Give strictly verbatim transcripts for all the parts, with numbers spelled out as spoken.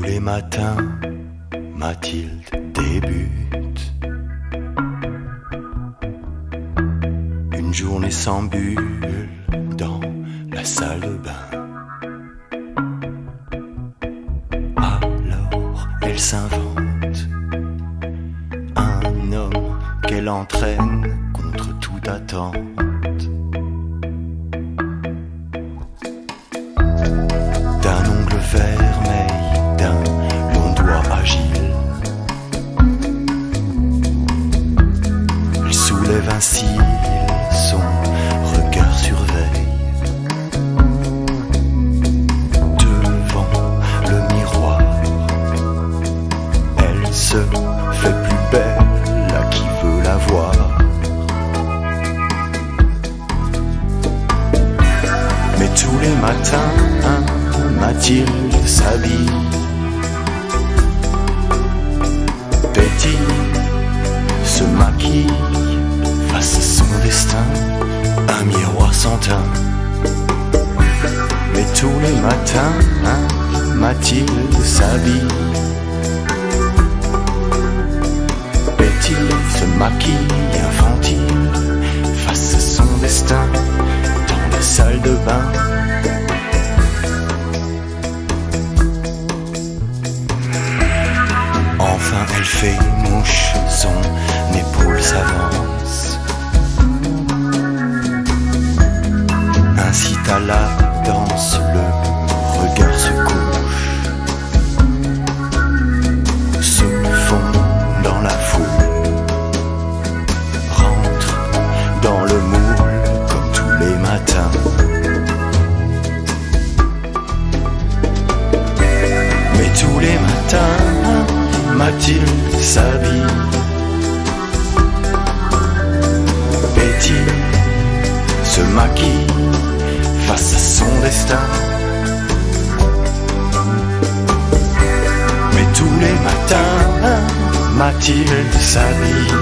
les matins, Mathilde débute une journée sans bulle dans la salle de bain. Alors elle s'invente un homme qu'elle entraîne contre toute attente. D'un ongle vermeil, d'un long doigt agile, il soulève un cil, son regard surveille. Devant le miroir, elle se fait plus belle à qui veut la voir. Mais tous les matins, hein, Mathilde s'habille, Betty se maquille face à son destin, un miroir sans teint. Mais tous les matins, hein, Mathilde s'habille, Betty se maquille infantile face à son destin dans la salle de bain. Enfin elle fait mouche, son épaule s'avance, incite à la danse, le regard se couche, se fond dans la foule, rentre dans le moule comme tous les matins. Mais tous les matins, Mathilde s'habille, Betty se maquille face à son destin. Mais tous les matins, Mathilde s'habille,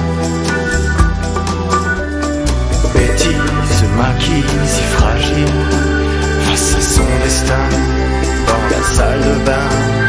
Betty se maquille si fragile face à son destin dans la salle de bain.